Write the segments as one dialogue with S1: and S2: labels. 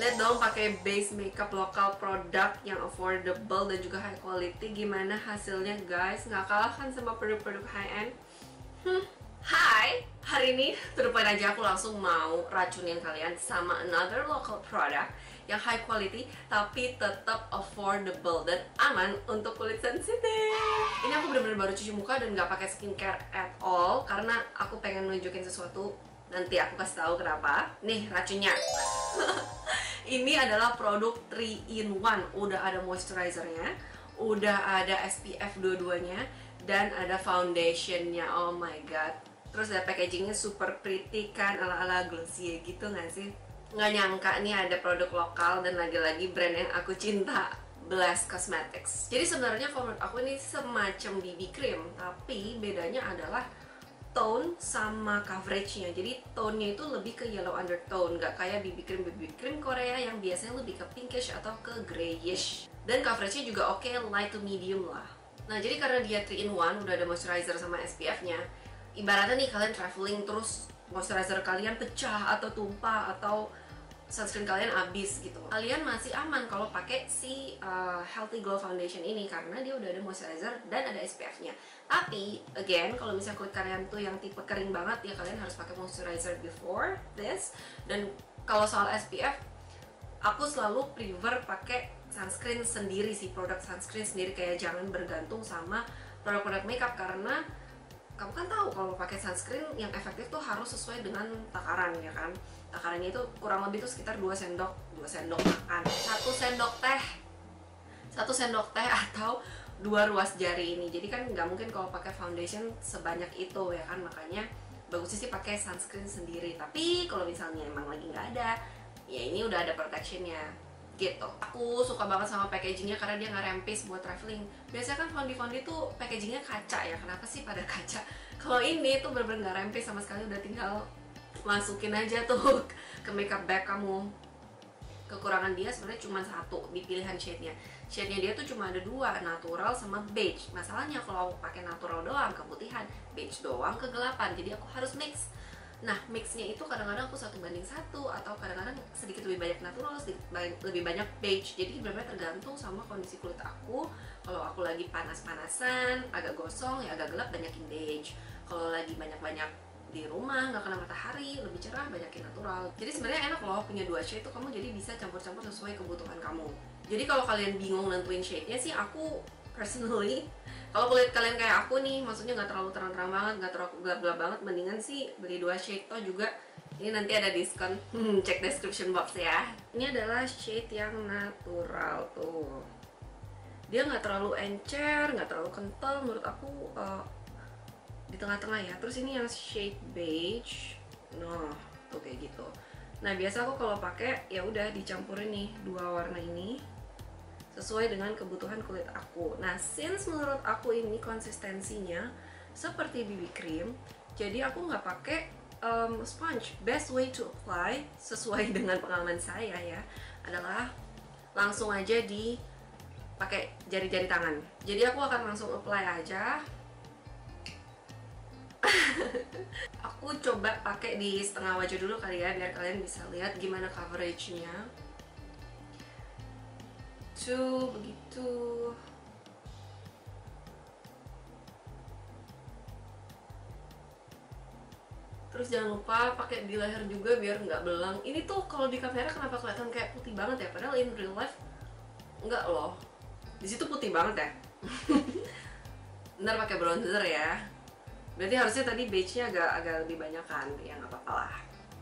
S1: Lihat dong, pakai base makeup lokal produk yang affordable dan juga high quality. Gimana hasilnya guys? Nggak kalah kan sama produk-produk high end? Hai, hari ini to the point aja, aku langsung mau racunin kalian sama another local product yang high quality tapi tetap affordable dan aman untuk kulit sensitif. Ini aku bener-bener baru cuci muka dan nggak pakai skincare at all karena aku pengen nunjukin sesuatu. Nanti aku kasih tahu kenapa. Nih racunnya. Ini adalah produk 3 in 1. Udah ada moisturizernya, udah ada SPF dua-duanya, dan ada foundationnya. Oh my god. Terus ada packagingnya super pretty kan, ala-ala Glossier gitu nggak sih? Nggak nyangka nih ada produk lokal dan lagi-lagi brand yang aku cinta, Blast Cosmetics. Jadi sebenarnya kalau menurut aku ini semacam BB cream, tapi bedanya adalah tone sama coveragenya. Jadi tone-nya itu lebih ke yellow undertone, nggak kayak BB cream Korea yang biasanya lebih ke pinkish atau ke grayish. Dan coveragenya juga oke, light to medium lah. Nah jadi karena dia 3 in 1, udah ada moisturizer sama SPF-nya, ibaratnya nih kalian traveling terus moisturizer kalian pecah atau tumpah atau sunscreen kalian habis gitu, kalian masih aman kalau pakai si Healthy Glow Foundation ini karena dia udah ada moisturizer dan ada SPF-nya. Tapi again, kalau misalnya kulit kalian tuh yang tipe kering banget ya, kalian harus pakai moisturizer before this. Dan kalau soal SPF, aku selalu prefer pakai sunscreen sendiri sih, produk sunscreen sendiri, kayak jangan bergantung sama produk-produk makeup karena kamu kan tahu kalau pakai sunscreen yang efektif tuh harus sesuai dengan takaran ya kan. Takarannya itu kurang lebih tuh sekitar 2 sendok makan, 1 sendok teh atau 2 ruas jari ini. Jadi kan nggak mungkin kalau pakai foundation sebanyak itu ya kan, makanya bagusnya sih pakai sunscreen sendiri. Tapi kalau misalnya emang lagi nggak ada, ya ini udah ada protectionnya gitu. Aku suka banget sama packagingnya karena dia nggak rempis buat traveling. Biasanya kan fondi-fondi tuh packagingnya kaca ya, kenapa sih pada kaca? Kalau ini tuh bener-bener nggak rempis sama sekali, udah tinggal masukin aja tuh ke makeup bag kamu. Kekurangan dia sebenarnya cuma satu di pilihan shade-nya. Shade-nya dia tuh cuma ada 2, natural sama beige. Masalahnya kalau pakai natural doang keputihan, beige doang kegelapan. Jadi aku harus mix. Nah, mixnya itu kadang-kadang aku 1:1 atau kadang-kadang sedikit lebih banyak natural, sedikit lebih banyak beige. Jadi benar-benar tergantung sama kondisi kulit aku. Kalau aku lagi panas-panasan, agak gosong, ya agak gelap, banyakin beige. Kalau lagi banyak-banyak di rumah, nggak kena matahari, lebih cerah, banyakin natural. Jadi sebenarnya enak loh punya 2 shade tuh, kamu jadi bisa campur-campur sesuai kebutuhan kamu. Jadi kalau kalian bingung nentuin shade-nya sih, aku personally, kalau kulit kalian kayak aku nih, maksudnya nggak terlalu terang-terang banget, nggak terlalu gelap-gelap banget, mendingan sih beli 2 shade. Toh juga ini nanti ada diskon, cek description box ya. Ini adalah shade yang natural tuh, dia nggak terlalu encer, nggak terlalu kental menurut aku, di tengah-tengah ya. Terus ini yang shade beige, nah tuh kayak gitu. Nah biasa aku kalau pakai ya udah dicampurin nih 2 warna ini sesuai dengan kebutuhan kulit aku. Nah, since menurut aku ini konsistensinya seperti BB cream, jadi aku nggak pakai sponge. Best way to apply sesuai dengan pengalaman saya ya adalah langsung aja pakai jari-jari tangan. Jadi aku akan langsung apply aja. Aku coba pakai di setengah wajah dulu kali ya, biar kalian bisa lihat gimana coveragenya. Tuh, begitu. Terus jangan lupa pakai di leher juga biar nggak belang. Ini tuh kalau di kamera kenapa kelihatan kayak putih banget ya, padahal in real life nggak loh. Di situ putih banget ya. Ntar pakai bronzer ya. Berarti harusnya tadi beige-nya agak lebih banyak kan, ya nggak apa-apa lah.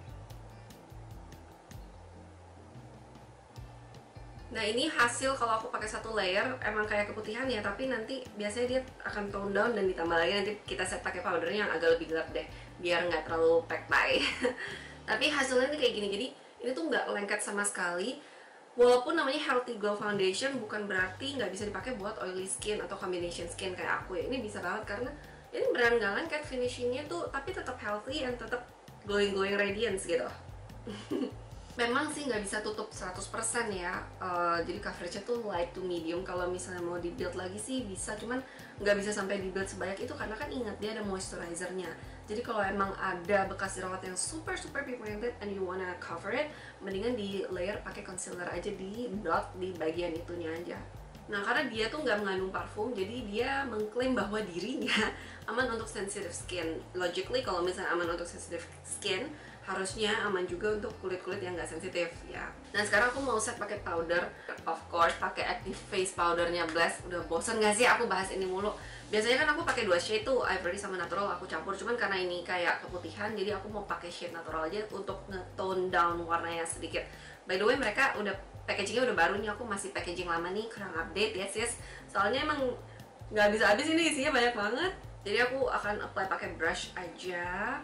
S1: Nah ini hasil kalau aku pakai 1 layer, emang kayak keputihan ya, tapi nanti biasanya dia akan tone down dan ditambah lagi nanti kita set pakai powdernya yang agak lebih gelap deh, biar nggak terlalu pack dye. Tapi hasilnya nih kayak gini, jadi ini tuh nggak lengket sama sekali. Walaupun namanya Healthy Glow Foundation, bukan berarti nggak bisa dipakai buat oily skin atau combination skin kayak aku ya. Ini bisa banget karena ini beneran nggak lengket finishingnya tuh, tapi tetap healthy and tetap glowing radiance gitu. Memang sih nggak bisa tutup 100% ya. Jadi coveragenya tuh light to medium. Kalau misalnya mau di build lagi sih bisa, cuman nggak bisa sampai di build sebanyak itu karena kan ingat dia ada moisturizernya. Jadi kalau emang ada bekas jerawat yang super super pigmented and you wanna cover it, mendingan di layer pakai concealer aja di dot di bagian itunya aja. Nah, karena dia tuh nggak mengandung parfum, jadi dia mengklaim bahwa dirinya aman untuk sensitive skin. Logically, kalau misalnya aman untuk sensitive skin, harusnya aman juga untuk kulit-kulit yang nggak sensitif ya. Nah, sekarang aku mau set pakai powder. Of course, pakai active face powdernya Blast. Udah bosen nggak sih aku bahas ini mulu? Biasanya kan aku pakai 2 shade tuh, ivory sama natural aku campur. Cuman karena ini kayak keputihan, jadi aku mau pakai shade natural aja untuk nge-tone down warnanya sedikit. By the way, mereka udah packagingnya udah baru nih, aku masih packaging lama nih, kurang update ya sis. Soalnya emang nggak habis-habis ini, isinya banyak banget. Jadi aku akan apply pakai brush aja.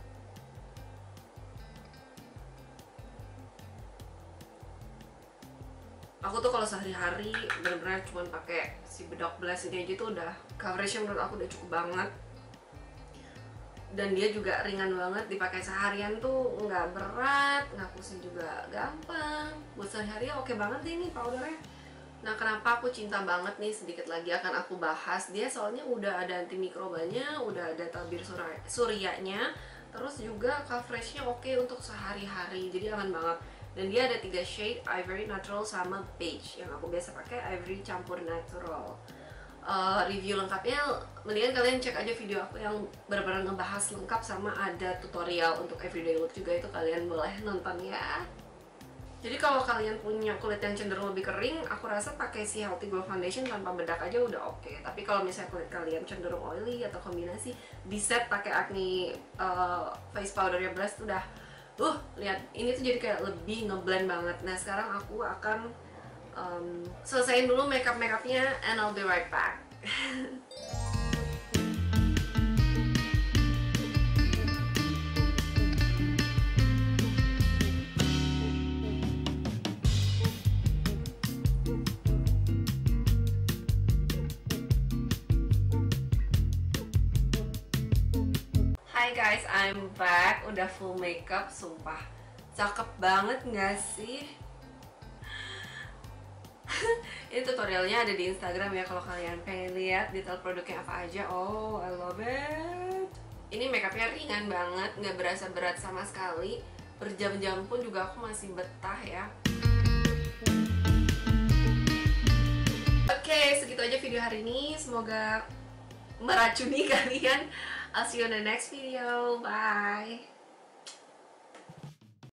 S1: Aku tuh kalau sehari-hari bener-bener cuma pakai si bedak Blast ini aja tuh udah coveragenya menurut aku udah cukup banget. Dan dia juga ringan banget, dipakai seharian tuh nggak berat, ngapusnya juga gampang. Buat sehari-hari oke banget deh ini powdernya. Nah, kenapa aku cinta banget nih, sedikit lagi akan aku bahas. Dia soalnya udah ada antimikrobanya, udah ada tabir suryanya, terus juga coveragenya oke untuk sehari-hari, jadi aman banget. Dan dia ada 3 shade, ivory, natural, sama beige. Yang aku biasa pakai ivory campur natural. Review lengkapnya mendingan kalian cek aja video aku yang benar-benar ngebahas lengkap, sama ada tutorial untuk everyday look juga, itu kalian boleh nonton ya. Jadi kalau kalian punya kulit yang cenderung lebih kering, aku rasa pakai si Healthy Glow Foundation tanpa bedak aja udah oke. Tapi kalau misalnya kulit kalian cenderung oily atau kombinasi, di set pakai Acne face powdernya Blast udah lihat ini tuh jadi kayak lebih ngeblend banget. Nah, sekarang aku akan selesaiin dulu makeupnya and I'll be right back. Hi guys, I'm back. Udah full makeup, sumpah cakep banget nggak sih? Ini tutorialnya ada di Instagram ya kalau kalian pengen lihat detail produknya apa aja. Oh, I love it. Ini makeupnya ringan banget, nggak berasa berat sama sekali. Berjam-jam pun juga aku masih betah ya. Oke, segitu aja video hari ini. Semoga meracuni kalian. I'll see you on the next video. Bye.